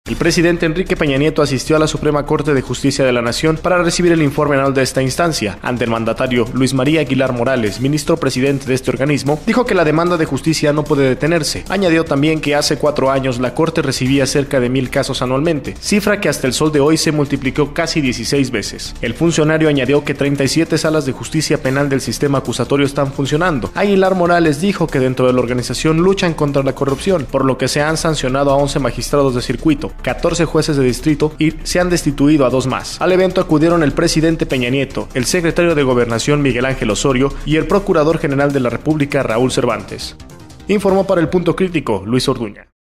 El presidente Enrique Peña Nieto asistió a la Suprema Corte de Justicia de la Nación para recibir el informe anual de esta instancia. Ante el mandatario Luis María Aguilar Morales, ministro presidente de este organismo, dijo que la demanda de justicia no puede detenerse. Añadió también que hace 4 años la Corte recibía cerca de 1,000 casos anualmente, cifra que hasta el sol de hoy se multiplicó casi 16 veces. El funcionario añadió que 37 salas de justicia penal del sistema acusatorio están funcionando. Aguilar Morales dijo que dentro de la organización luchan contra la corrupción, por lo que se han sancionado a 11 magistrados de circuito, 14 jueces de distrito y se han destituido a 2 más. Al evento acudieron el presidente Peña Nieto, el secretario de Gobernación Miguel Ángel Osorio y el Procurador General de la República Raúl Cervantes. Informó para El Punto Crítico Luis Orduña.